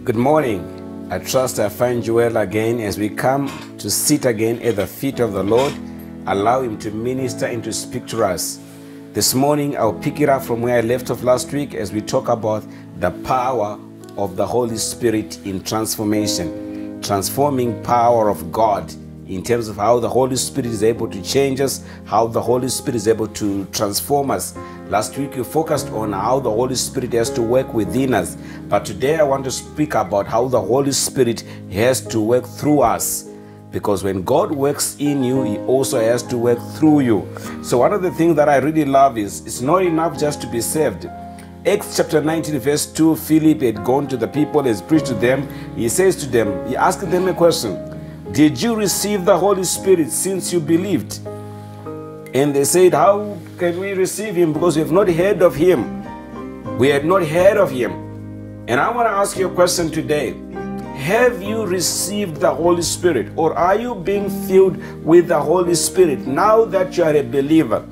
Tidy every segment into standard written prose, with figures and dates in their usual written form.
Good morning. I trust I find you well again as we come to sit again at the feet of the Lord. Allow Him to minister and to speak to us. This morning, I'll pick it up from where I left off last week as we talk about the power of the Holy Spirit in transformation, transforming power of God in terms of how the Holy Spirit is able to change us, how the Holy Spirit is able to transform us. Last week we focused on how the Holy Spirit has to work within us. But today I want to speak about how the Holy Spirit has to work through us. Because when God works in you, He also has to work through you. So one of the things that I really love is it's not enough just to be saved. Acts chapter 19 verse 2, Philip had gone to the people, has preached to them. He says to them, he asked them a question. Did you receive the Holy Spirit since you believed? And they said, how can we receive Him? Because we have not heard of Him. We had not heard of Him. And I want to ask you a question today. Have you received the Holy Spirit? Or are you being filled with the Holy Spirit now that you are a believer?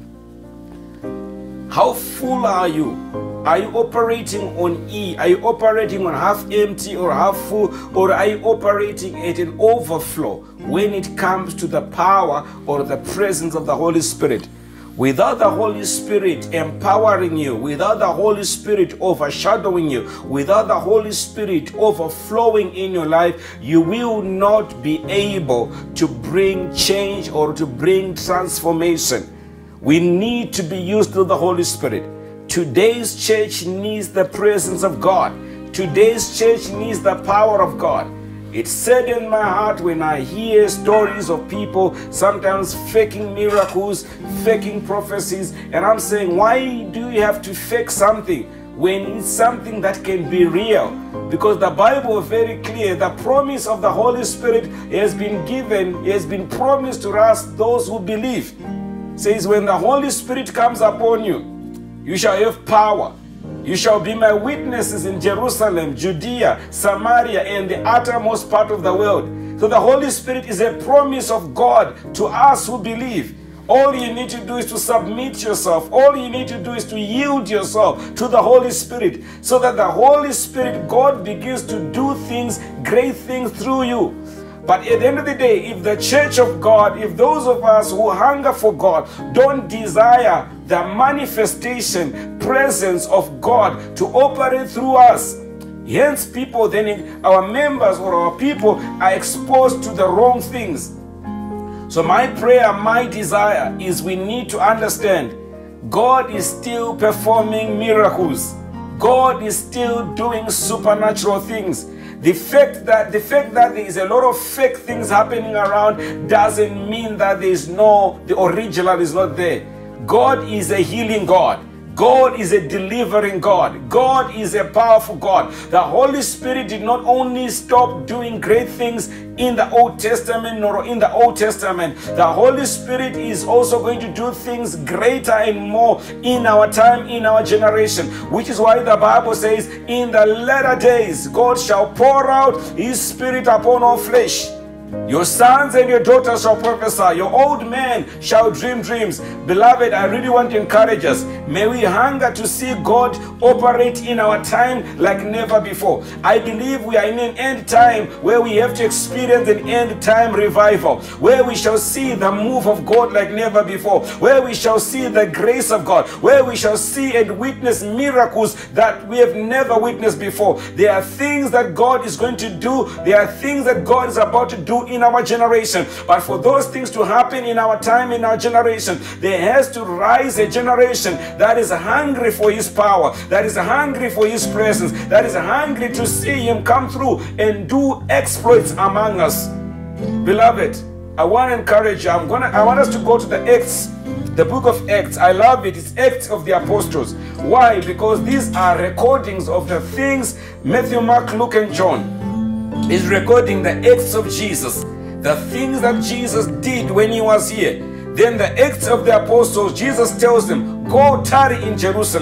How full are you? Are you operating on E? Are you operating on half empty or half full? Or are you operating at an overflow when it comes to the power or the presence of the Holy Spirit? Without the Holy Spirit empowering you, without the Holy Spirit overshadowing you, without the Holy Spirit overflowing in your life, you will not be able to bring change or to bring transformation. We need to be used to the Holy Spirit. Today's church needs the presence of God. Today's church needs the power of God. It saddens my heart when I hear stories of people sometimes faking miracles, faking prophecies, and I'm saying, why do you have to fake something when it's something that can be real? Because the Bible is very clear. The promise of the Holy Spirit has been given, has been promised to us, those who believe. It says, when the Holy Spirit comes upon you, you shall have power. You shall be my witnesses in Jerusalem, Judea, Samaria, and the uttermost part of the world. So the Holy Spirit is a promise of God to us who believe. All you need to do is to submit yourself. All you need to do is to yield yourself to the Holy Spirit, so that the Holy Spirit, God, begins to do things, great things through you. But at the end of the day, if the church of God, if those of us who hunger for God don't desire the manifestation, presence of God to operate through us, hence people, then our members or our people are exposed to the wrong things. So my prayer, my desire is we need to understand God is still performing miracles. God is still doing supernatural things. The fact that there is a lot of fake things happening around doesn't mean that the original is not there. God is a healing God. God is a delivering God. God is a powerful God. The Holy Spirit did not only stop doing great things in the Old Testament nor in the Old Testament. The Holy Spirit is also going to do things greater and more in our time, in our generation. Which is why the Bible says, in the latter days, God shall pour out His Spirit upon all flesh. Your sons and your daughters shall prophesy. Your old men shall dream dreams. Beloved, I really want to encourage us. May we hunger to see God operate in our time like never before. I believe we are in an end time where we have to experience an end time revival, where we shall see the move of God like never before, where we shall see the grace of God, where we shall see and witness miracles that we have never witnessed before. There are things that God is going to do. There are things that God is about to do in our generation. But for those things to happen in our time, in our generation, there has to rise a generation that is hungry for His power, that is hungry for His presence, that is hungry to see Him come through and do exploits among us. Beloved, I want to encourage you. I want us to go to the Acts, the book of Acts. I love it. It's Acts of the Apostles. Why? Because these are recordings of the things Matthew, Mark, Luke, and John is recording, the acts of Jesus, the things that Jesus did when He was here. Then the Acts of the Apostles, Jesus tells them, go tarry in Jerusalem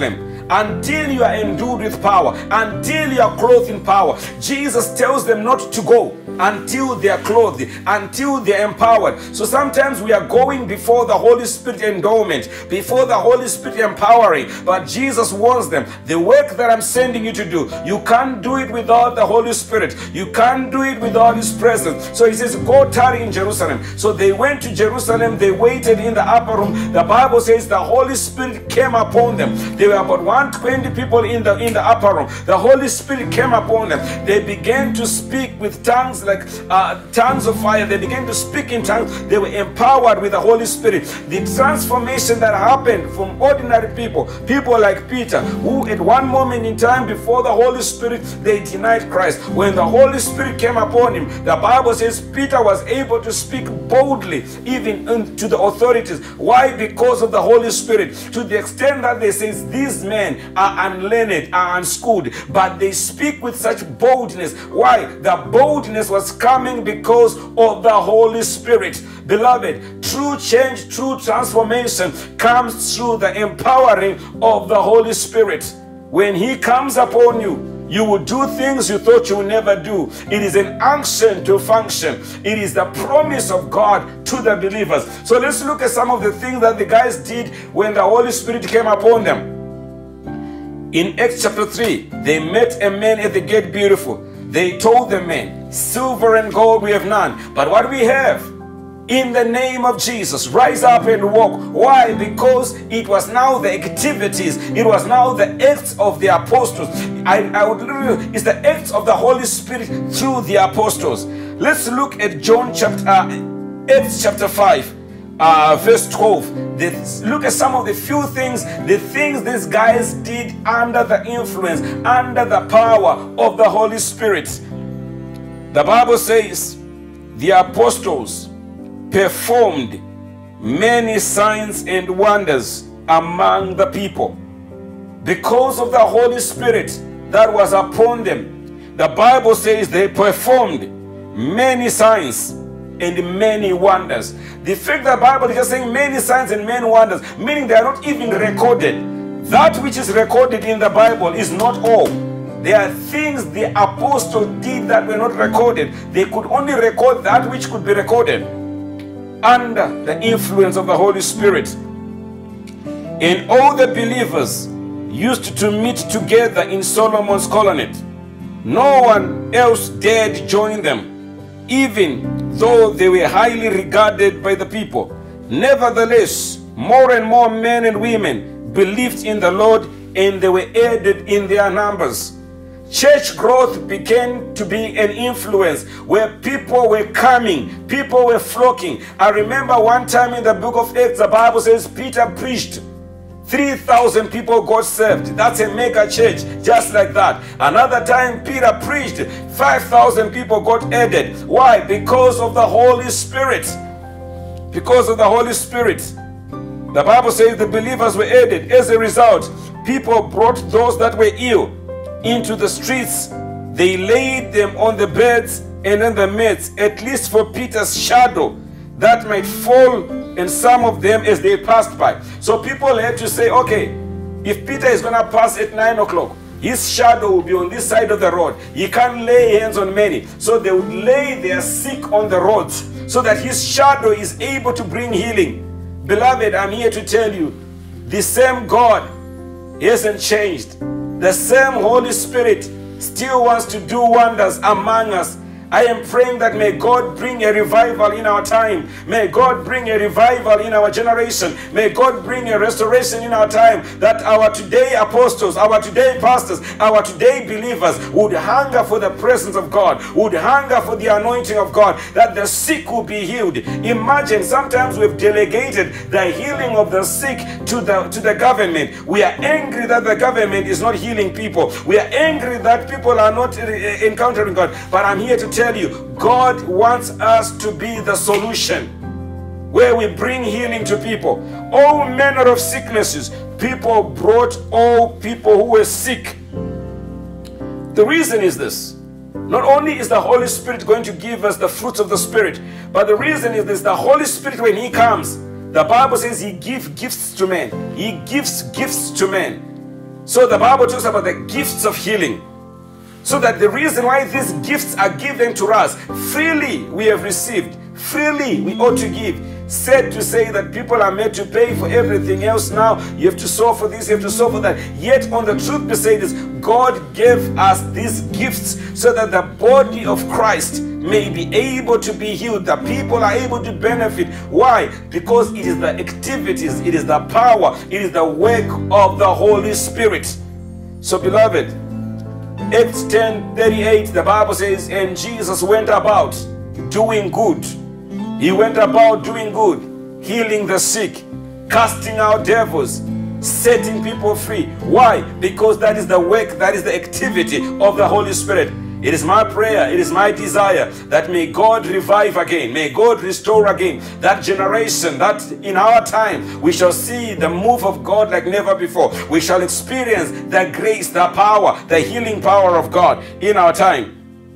until you are endued with power, until you are clothed in power. Jesus tells them not to go until they are clothed, until they are empowered. So sometimes we are going before the Holy Spirit endowment, before the Holy Spirit empowering, but Jesus warns them, the work that I'm sending you to do, you can't do it without the Holy Spirit. You can't do it without His presence. So He says, go tarry in Jerusalem. So they went to Jerusalem, they waited in the upper room. The Bible says the Holy Spirit came upon them. There were about 120 people in the upper room. The Holy Spirit came upon them. They began to speak with tongues like tongues of fire. They began to speak in tongues. They were empowered with the Holy Spirit. The transformation that happened from ordinary people like Peter, who at one moment in time before the Holy Spirit, they denied Christ. When the Holy Spirit came upon him, the Bible says Peter was able to speak boldly even to the authorities. Why? Because of the Holy Spirit. To the extent that they say these men are unlearned, are unschooled, but they speak with such boldness. Why? The boldness was coming because of the Holy Spirit. Beloved, true change, true transformation comes through the empowering of the Holy Spirit. When He comes upon you, you will do things you thought you would never do. It is an unction to function. It is the promise of God to the believers. So let's look at some of the things that the guys did when the Holy Spirit came upon them. In Acts chapter 3, they met a man at the gate beautiful. They told the man, silver and gold we have none, but what we have, in the name of Jesus, rise up and walk. Why? Because it was now the activities, it was now the acts of the apostles. It's the acts of the Holy Spirit through the apostles. Let's look at Acts chapter 5, verse 12. Let's look at some of the few things, the things these guys did under the influence, under the power of the Holy Spirit. The Bible says the apostles performed many signs and wonders among the people. Because of the Holy Spirit that was upon them, the Bible says they performed many signs and many wonders. The fact that the Bible is just saying many signs and many wonders, meaning they are not even recorded. That which is recorded in the Bible is not all. There are things the apostles did that were not recorded. They could only record that which could be recorded under the influence of the Holy Spirit. And all the believers used to meet together in Solomon's colonnade. No one else dared join them, even though they were highly regarded by the people. Nevertheless, more and more men and women believed in the Lord, and they were added in their numbers. Church growth began to be an influence where people were coming, people were flocking. I remember one time in the book of Acts, the Bible says Peter preached. 3,000 people got saved. That's a mega church, just like that. Another time Peter preached, 5,000 people got added. Why? Because of the Holy Spirit. Because of the Holy Spirit. The Bible says the believers were added. As a result, people brought those that were ill into the streets. They laid them on the beds and in the mats, at least for Peter's shadow that might fall and some of them as they passed by. So people had to say, okay, if Peter is going to pass at 9 o'clock, his shadow will be on this side of the road. He can't lay hands on many. So they would lay their sick on the roads so that his shadow is able to bring healing. Beloved, I'm here to tell you, the same God hasn't changed. The same Holy Spirit still wants to do wonders among us. I am praying that may God bring a revival in our time. May God bring a revival in our generation. May God bring a restoration in our time, that our today apostles, our today pastors, our today believers would hunger for the presence of God, would hunger for the anointing of God, that the sick will be healed. Imagine, sometimes we've delegated the healing of the sick to the government. We are angry that the government is not healing people. We are angry that people are not encountering God. But I'm here to tell you, God wants us to be the solution, where we bring healing to people. All manner of sicknesses, people brought all people who were sick. The reason is this: not only is the Holy Spirit going to give us the fruits of the Spirit, but the reason is this: the Holy Spirit, when He comes, the Bible says He gives gifts to men. He gives gifts to men. So the Bible talks about the gifts of healing. So that the reason why these gifts are given to us, freely we have received, freely we ought to give. Said to say that people are made to pay for everything else now. You have to sow for this, you have to sow for that. Yet on the truth be said is, God gave us these gifts so that the body of Christ may be able to be healed. The people are able to benefit. Why? Because it is the activities, it is the power, it is the work of the Holy Spirit. So beloved, Acts 10:38, the Bible says, and Jesus went about doing good. He went about doing good, healing the sick, casting out devils, setting people free. Why? Because that is the work, that is the activity of the Holy Spirit. It is my prayer, it is my desire that may God revive again, may God restore again that generation, that in our time we shall see the move of God like never before. We shall experience the grace, the power, the healing power of God in our time.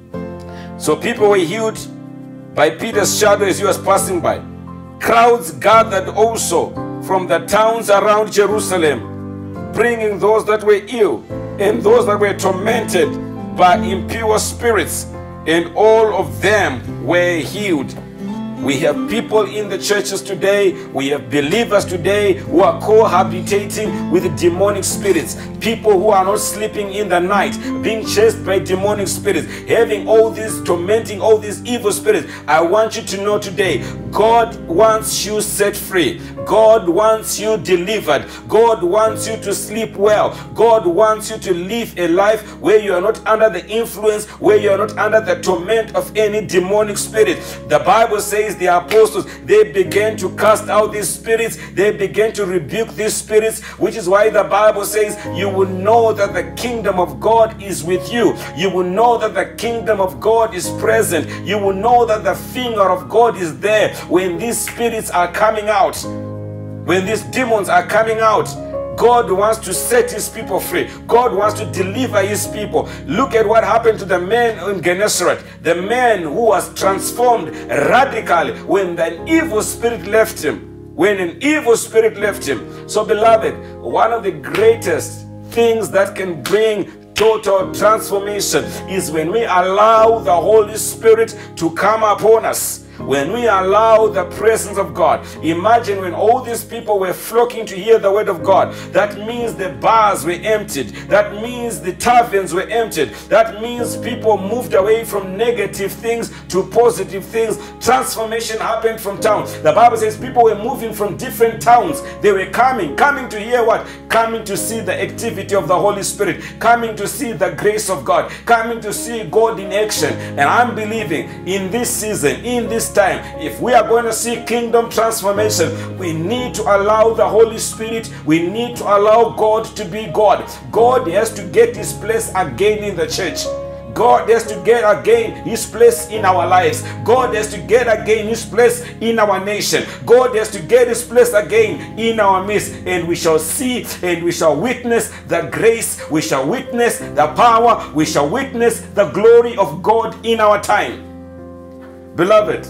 So people were healed by Peter's shadow as he was passing by. Crowds gathered also from the towns around Jerusalem, bringing those that were ill and those that were tormented by impure spirits, and all of them were healed. We have people in the churches today, we have believers today who are cohabitating with demonic spirits. People who are not sleeping in the night, being chased by demonic spirits, having all these, tormenting all these evil spirits. I want you to know today, God wants you set free. God wants you delivered. God wants you to sleep well. God wants you to live a life where you are not under the influence, where you are not under the torment of any demonic spirit. The Bible says the apostles, they began to cast out these spirits. They began to rebuke these spirits, which is why the Bible says you will know that the kingdom of God is with you. You will know that the kingdom of God is present. You will know that the finger of God is there when these spirits are coming out. When these demons are coming out, God wants to set his people free. God wants to deliver his people. Look at what happened to the man in Gennesaret, the man who was transformed radically when an evil spirit left him. When an evil spirit left him. So beloved, one of the greatest things that can bring total transformation is when we allow the Holy Spirit to come upon us. When we allow the presence of God. Imagine when all these people were flocking to hear the word of God. That means the bars were emptied. That means the taverns were emptied. That means people moved away from negative things to positive things. Transformation happened from town. The Bible says people were moving from different towns. They were coming to hear what? Coming to see the activity of the Holy Spirit. Coming to see the grace of God. Coming to see God in action. And I'm believing in this season, in this time, if we are going to see kingdom transformation, we need to allow the Holy Spirit, we need to allow God to be God. God has to get his place again in the church. God has to get again his place in our lives. God has to get again his place in our nation. God has to get his place again in our midst. And we shall see and we shall witness the grace. We shall witness the power. We shall witness the glory of God in our time. Beloved,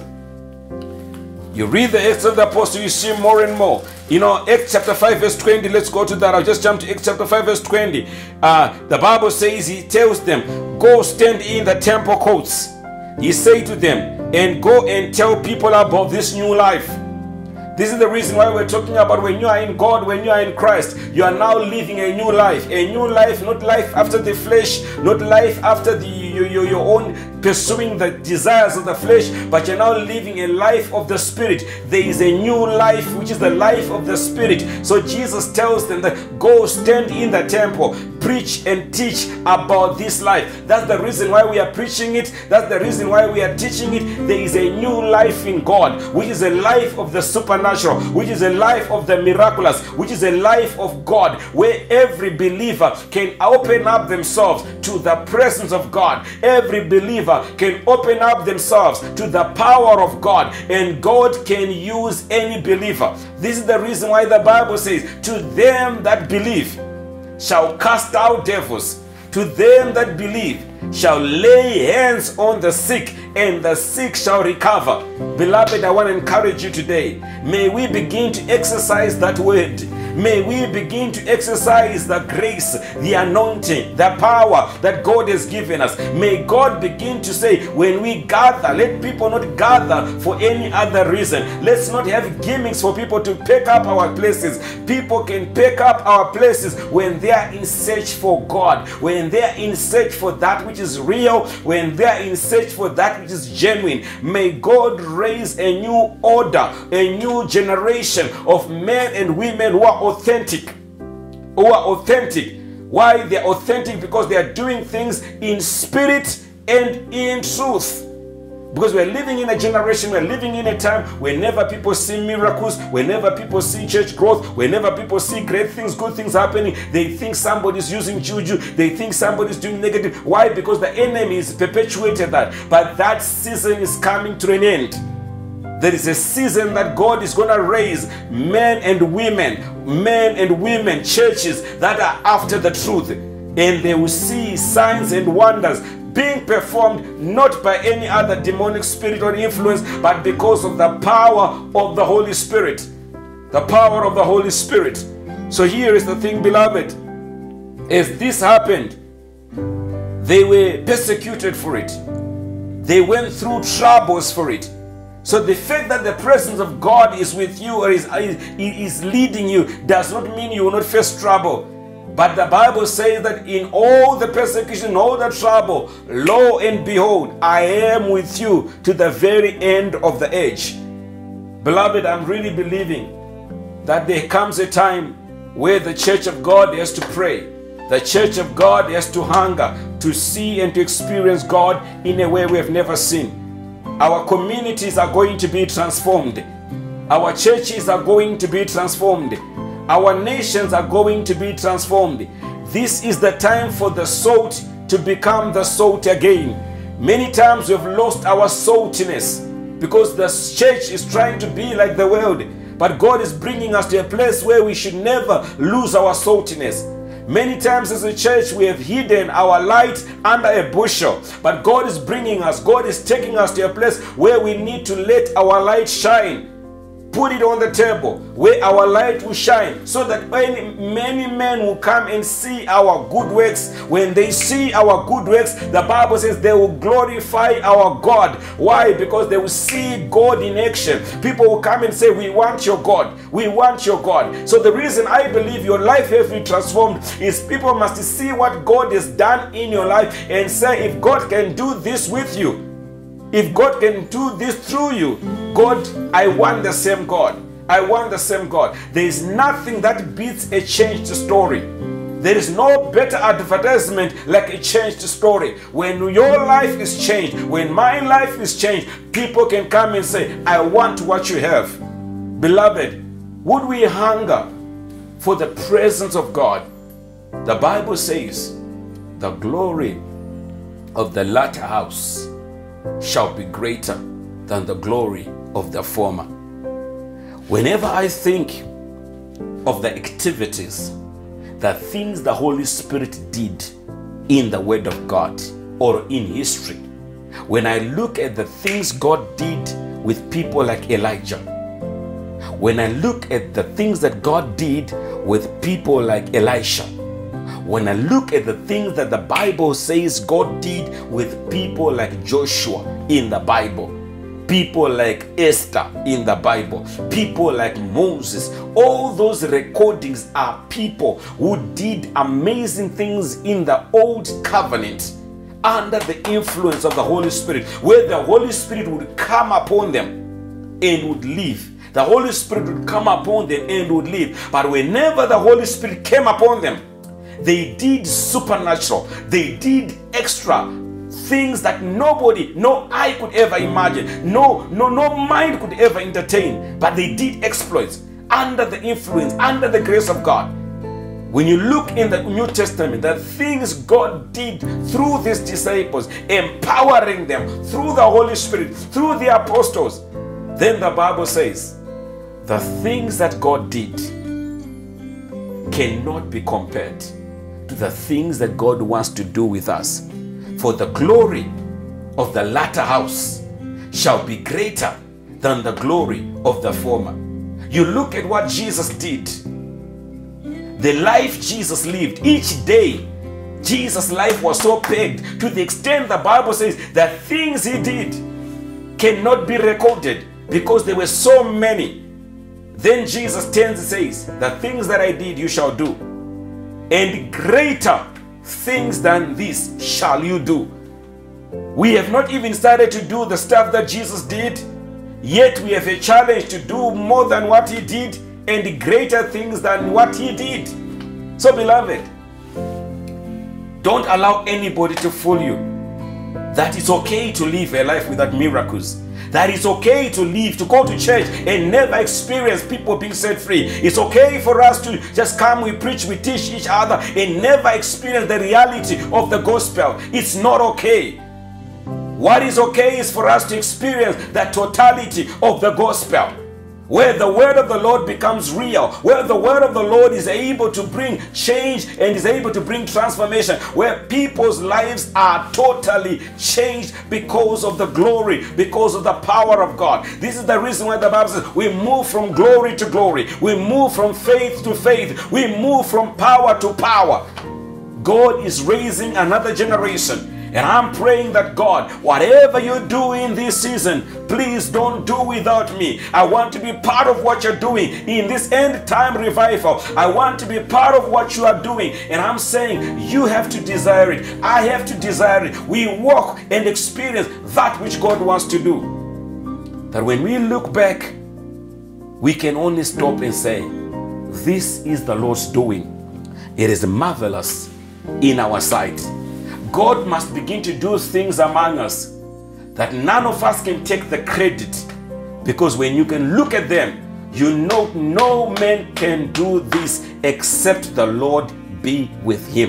you read the Acts of the Apostles, you see more and more. You know, Acts chapter 5 verse 20, let's go to that. I'll just jump to Acts chapter 5 verse 20. The Bible says, he tells them, go stand in the temple courts. He said to them, and go and tell people about this new life. This is the reason why we're talking about when you are in God, when you are in Christ, you are now living a new life. A new life, not life after the flesh, not life after your own pursuing the desires of the flesh, but you're now living a life of the Spirit. There is a new life, which is the life of the Spirit. So Jesus tells them that go stand in the temple, preach and teach about this life. That's the reason why we are preaching it. That's the reason why we are teaching it. There is a new life in God, which is a life of the supernatural, which is a life of the miraculous, which is a life of God, where every believer can open up themselves to the presence of God. Every believer can open up themselves to the power of God, and God can use any believer. This is the reason why the Bible says, to them that believe shall cast out devils. To them that believe shall lay hands on the sick, and the sick shall recover. Beloved, I want to encourage you today. May we begin to exercise that word. May we begin to exercise the grace, the anointing, the power that God has given us. May God begin to say, when we gather, let people not gather for any other reason. Let's not have gimmicks for people to pick up our places. People can pick up our places when they are in search for God, when they are in search for that which is real, when they are in search for that which is genuine. May God raise a new order, a new generation of men and women who are authentic. Why they are authentic? Because they are doing things in spirit and in truth. Because we're living in a generation, we're living in a time whenever people see miracles, whenever people see church growth, whenever people see great things, good things happening, they think somebody's using juju, they think somebody's doing negative. Why? Because the enemy has perpetuated that. But that season is coming to an end. There is a season that God is going to raise men and women, churches that are after the truth. And they will see signs and wonders being performed not by any other demonic spirit or influence, but because of the power of the Holy Spirit. The power of the Holy Spirit. So here is the thing, beloved. As this happened, they were persecuted for it. They went through troubles for it. So the fact that the presence of God is with you or is leading you does not mean you will not face trouble. But the Bible says that in all the persecution, all the trouble, lo and behold, I am with you to the very end of the age. Beloved, I'm really believing that there comes a time where the church of God has to pray. The church of God has to hunger to see and to experience God in a way we have never seen. Our communities are going to be transformed. Our churches are going to be transformed. Our nations are going to be transformed. This is the time for the salt to become the salt again. Many times we've lost our saltiness because the church is trying to be like the world. But God is bringing us to a place where we should never lose our saltiness. Many times as a church we have hidden our light under a bushel. But God is bringing us, God is taking us to a place where we need to let our light shine. Put it on the table where our light will shine, so that many men will come and see our good works. When they see our good works, the Bible says they will glorify our God. Why? Because they will see God in action. People will come and say, we want your God. We want your God. So the reason I believe your life has been transformed is people must see what God has done in your life and say, if God can do this with you, if God can do this through you, God, I want the same God. I want the same God. There is nothing that beats a changed story. There is no better advertisement like a changed story. When your life is changed, when my life is changed, people can come and say, I want what you have. Beloved, would we hunger for the presence of God? The Bible says, the glory of the latter house shall be greater than the glory of the former. Whenever I think of the activities, the things the Holy Spirit did in the Word of God or in history, when I look at the things God did with people like Elijah, when I look at the things that God did with people like Elisha, when I look at the things that the Bible says God did with people like Joshua in the Bible, people like Esther in the Bible, people like Moses, all those recordings are people who did amazing things in the old covenant under the influence of the Holy Spirit, where the Holy Spirit would come upon them and would leave. The Holy Spirit would come upon them and would leave. But whenever the Holy Spirit came upon them, they did supernatural. They did extra things that nobody, no eye could ever imagine. No mind could ever entertain. But they did exploits under the influence, under the grace of God. When you look in the New Testament, the things God did through these disciples, empowering them through the Holy Spirit, through the apostles, then the Bible says, the things that God did cannot be compared to the things that God wants to do with us. For the glory of the latter house shall be greater than the glory of the former. You look at what Jesus did The life Jesus lived, each day, Jesus' life was so pegged to the extent the Bible says that things he did cannot be recorded because there were so many. Then Jesus turns and says, the things that I did you shall do, and greater things than this shall you do. We have not even started to do the stuff that Jesus did, yet we have a challenge to do more than what he did and greater things than what he did. So beloved, don't allow anybody to fool you that it's okay to live a life without miracles. That it's okay to live, to go to church and never experience people being set free. It's okay for us to just come, we preach, we teach each other and never experience the reality of the gospel. It's not okay. What is okay is for us to experience the totality of the gospel, where the word of the Lord becomes real, where the word of the Lord is able to bring change and is able to bring transformation, where people's lives are totally changed because of the glory, because of the power of God. This is the reason why the Bible says we move from glory to glory, we move from faith to faith, we move from power to power. God is raising another generation. And I'm praying that God, whatever you do in this season, please don't do without me. I want to be part of what you're doing in this end time revival. I want to be part of what you are doing. And I'm saying you have to desire it. I have to desire it. We walk and experience that which God wants to do. That when we look back, we can only stop and say, this is the Lord's doing. It is marvelous in our sight. God must begin to do things among us that none of us can take the credit, because when you can look at them, you know no man can do this except the Lord be with him.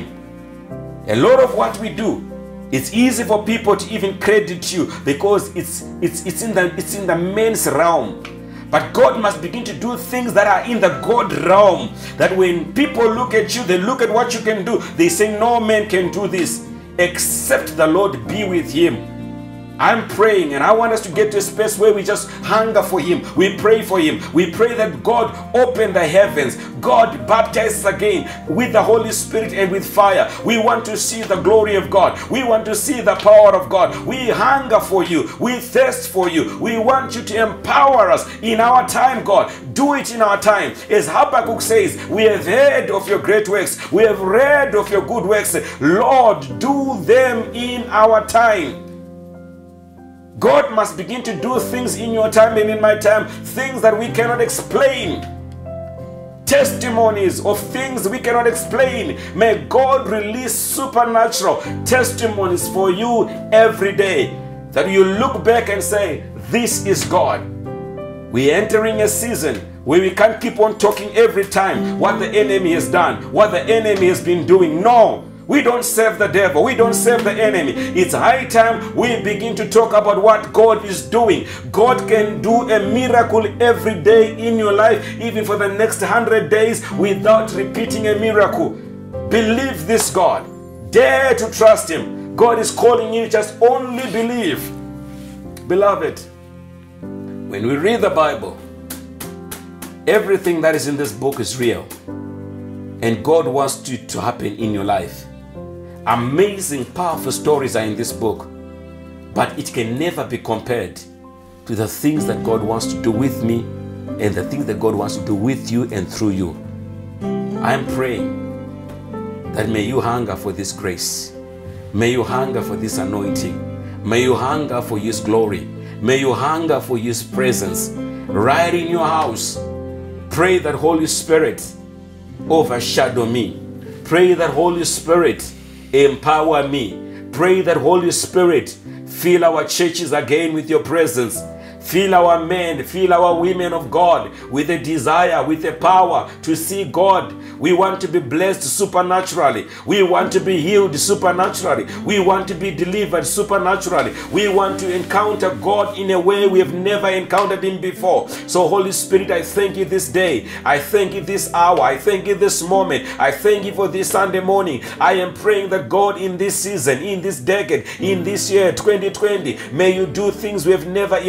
A lot of what we do, it's easy for people to even credit you because it's in the man's realm. But God must begin to do things that are in the God realm, that when people look at you, they look at what you can do, they say no man can do this except the Lord be with him. I'm praying and I want us to get to a space where we just hunger for him. We pray for him. We pray that God open the heavens. God baptize us again with the Holy Spirit and with fire. We want to see the glory of God. We want to see the power of God. We hunger for you. We thirst for you. We want you to empower us in our time, God. Do it in our time. As Habakkuk says, we have heard of your great works. We have read of your good works. Lord, do them in our time. God must begin to do things in your time and in my time, things that we cannot explain. Testimonies of things we cannot explain. May God release supernatural testimonies for you every day, that you look back and say, this is God. We're entering a season where we can't keep on talking every time what the enemy has done, what the enemy has been doing. No. We don't serve the devil. We don't serve the enemy. It's high time we begin to talk about what God is doing. God can do a miracle every day in your life, even for the next 100 days without repeating a miracle. Believe this God. Dare to trust him. God is calling you, just only believe. Beloved, when we read the Bible, everything that is in this book is real. And God wants it to happen in your life. Amazing, powerful stories are in this book, but it can never be compared to the things that God wants to do with me and the things that God wants to do with you and through you. I am praying that may you hunger for this grace. May you hunger for this anointing. May you hunger for his glory. May you hunger for his presence right in your house. Pray that Holy Spirit overshadow me. Pray that Holy Spirit empower me. Pray that Holy Spirit fill our churches again with your presence. Fill our men, fill our women of God with a desire, with a power to see God. We want to be blessed supernaturally. We want to be healed supernaturally. We want to be delivered supernaturally. We want to encounter God in a way we have never encountered him before. So Holy Spirit, I thank you this day. I thank you this hour. I thank you this moment. I thank you for this Sunday morning. I am praying that God, in this season, in this decade, in this year 2020, may you do things we have never imagined.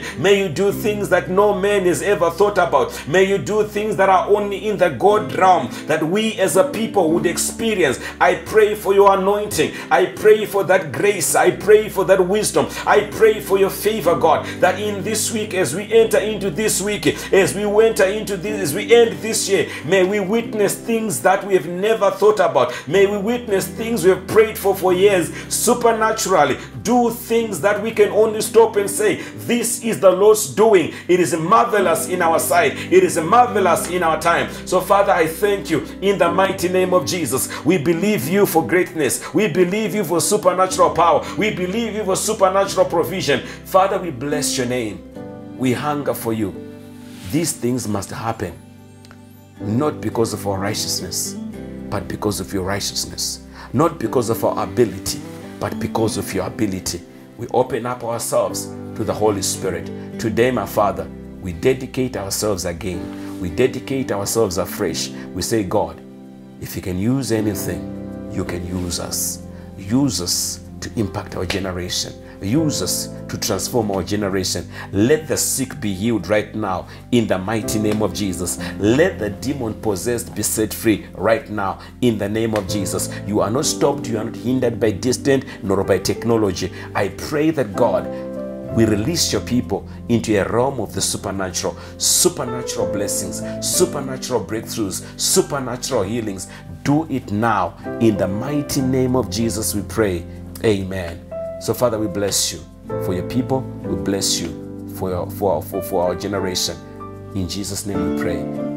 imagined. May you do things that no man has ever thought about. May you do things that are only in the God realm, that we as a people would experience. I pray for your anointing. I pray for that grace. I pray for that wisdom. I pray for your favor, God, that in this week, as we enter into this week, as we enter into this, as we end this year, may we witness things that we have never thought about. May we witness things we have prayed for years, supernaturally. Do things that we can only stop and say, this is the Lord's doing. It is marvelous in our sight. It is marvelous in our time. So Father, I thank you in the mighty name of Jesus. We believe you for greatness. We believe you for supernatural power. We believe you for supernatural provision. Father, we bless your name. We hunger for you. These things must happen, not because of our righteousness, but because of your righteousness. Not because of our ability, but because of your ability. We open up ourselves to the Holy Spirit. Today, my Father, we dedicate ourselves again. We dedicate ourselves afresh. We say, God, if you can use anything, you can use us. Use us to impact our generation. Use us to transform our generation. Let the sick be healed right now in the mighty name of Jesus. Let the demon possessed be set free right now in the name of Jesus. You are not stopped. You are not hindered by distance nor by technology. I pray that God, we release your people into a realm of the supernatural. Supernatural blessings, supernatural breakthroughs, supernatural healings. Do it now. In the mighty name of Jesus we pray. Amen. So Father, we bless you for your people. We bless you for our generation. In Jesus' name we pray.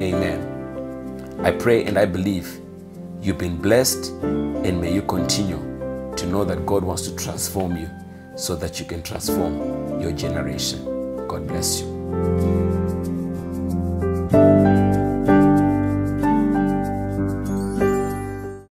Amen. I pray and I believe you've been blessed, and may you continue to know that God wants to transform you so that you can transform your generation. God bless you.